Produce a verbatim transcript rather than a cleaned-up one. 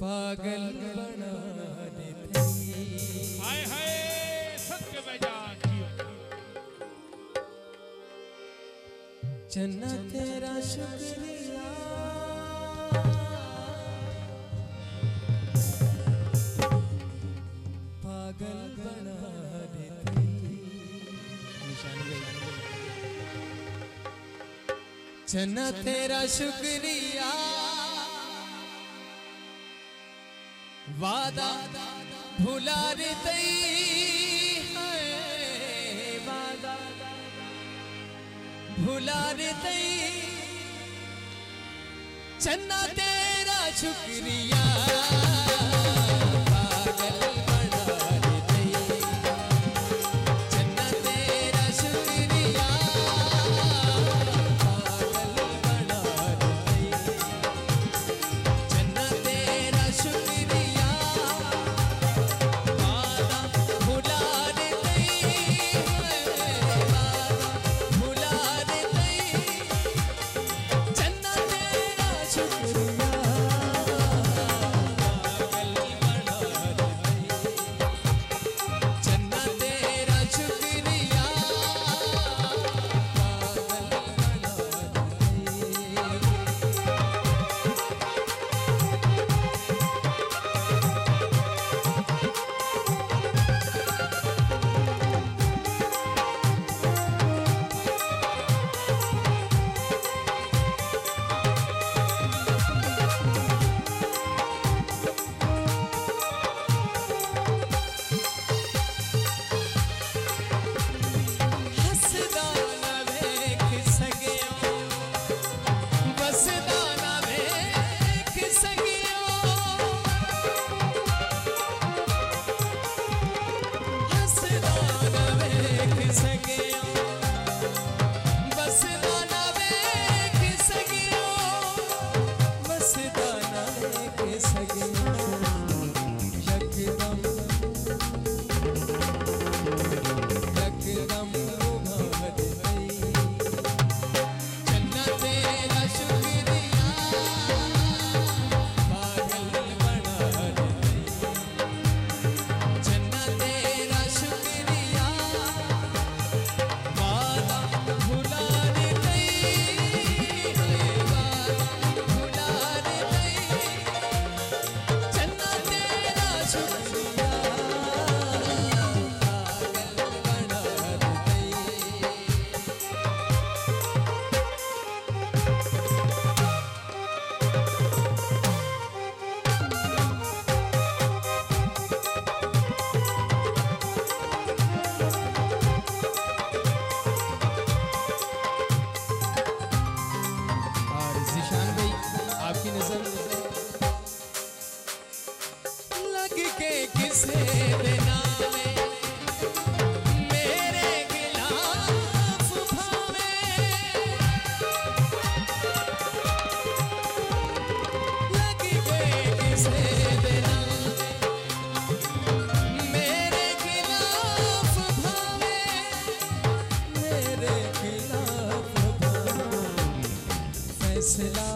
पागल बना देते। हाय हाय सत्य बजान जियो। चन्ना तेरा शुक्रिया पागल बना देते। चन्ना तेरा शुक्रिया वादा भुला देते हैं, वादा भुला देते। चन्ना तेरा शुक्रिया पागल बना देते। चन्ना तेरा शुक्रिया पागल बना देते। चन्ना तेरा शुक्रिया वादा भुला देते, वादा भुला देते। चन्ना तेरा शुक्रिया पागल बना देते। चन्ना तेरा शुक्रिया पागल बना हसदा ना वेख सगियो, बसदा ना वेख सगियो। हसदा ना वेख सगियो, बसदा ना वेख सगियो, बसदा ना वेख सगियो। यकदम यकदम रुभा देते। चन्ना तेरा शुक्रिया पागल बना देते। चन्ना तेरा शुक्रिया वादा भुला देते, वादा भुला देते। चन्ना तेरा शुक्रिया पागल बना देते। और ज़ीशान भाई आपकी नजर लग के किसे बिना में मेरे खिलाफ भावे। लग के किसे बिना में मेरे खिलाफ भावे, मेरे खिलाफ भावे। फैसला